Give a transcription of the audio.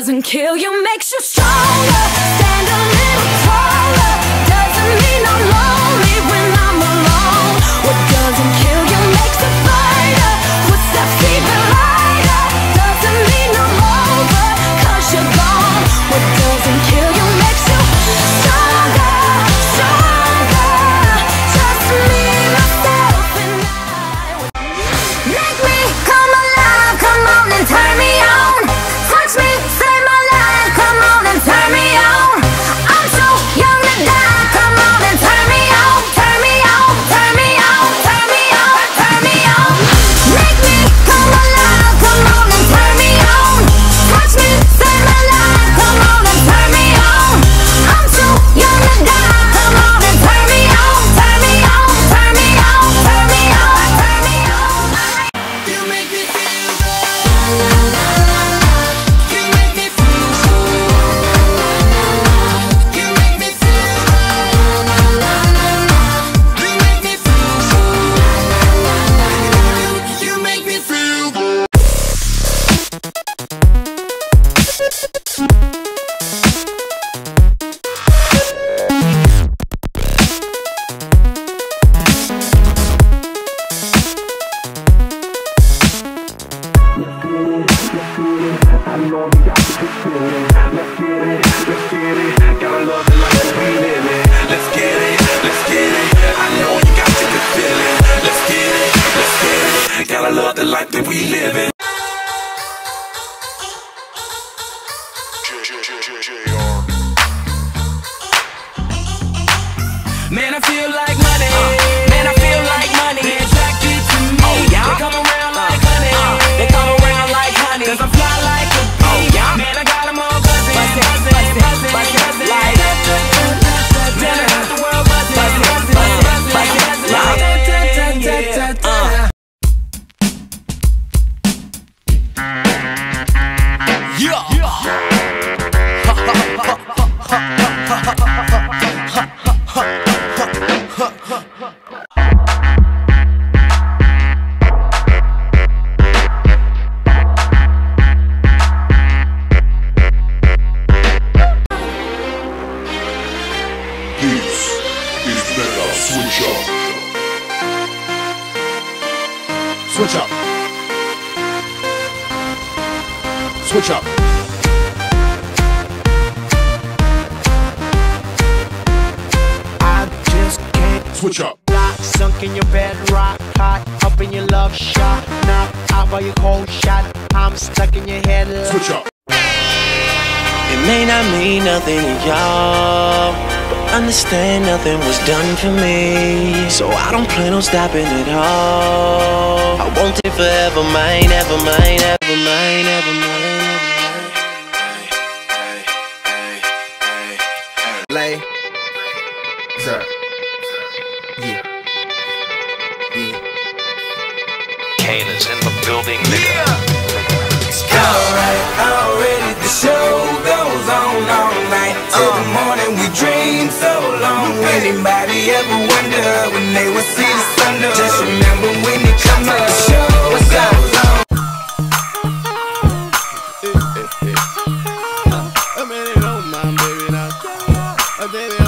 doesn't kill you makes you stronger. Stand a little taller. Doesn't mean I'm lonely when I'm alone. What doesn't kill you makes a fighter. Footsteps even lighter. Doesn't mean I'm over, 'cause you're gone. What doesn't kill you makes you stronger, stronger. Just me, myself, and I. Make me come alive, come on and turn me on. Touch me, save my life, come on and turn me on. I'm so young to die, come on and turn me on. Turn me on, turn me on, turn me on, turn me on. Make me come alive, come on and turn me on. Touch me, save my life, come on and turn me on. I'm so young to die, come on and turn me on. Turn me on, turn me on, turn me on, turn me on. You make me feel good. You make me feel good. You make me feel good. You make me feel good. You make me feel good. I know we got to get it. Let's get it, let's get it. Gotta love the life that we live in. Let's get it, let's get it. I know you got to get feeling. Let's get it, let's get it. Gotta love the life that we live in. Man, I feel like money. Man, I feel like money. They attracted to me. Oh, yeah. They come around like honey. They come around like honey. 'Cause I fly like a bee. Oh, yeah. Man, I got them all buzzing. Buzzing, buzzing, buzzing, buzzing. Like man, I got the world buzzing. Buzzing, buzzing, buzzing, buzzing. Like This is better. Switch up. Switch up. Switch up. I just can't Switch up. lie. Sunk in your bed, rock hot, up in your love shot, knock out by your cold shot. I'm stuck in your head. Switch up. It may not mean nothing to y'all, but understand nothing was done for me. So I don't plan on stopping at all. I want it forever, mine, ever mine, ever mine, ever mine. Lay. Sir. Yeah. Yeah. Kane is in the building, nigga. Alright, already the show goes on all night. Till the morning we dream so long. Anybody ever wonder when they would see the sun? Just remember when it comes up, the show goes on. I mean, it don't mind, baby, now. Baby,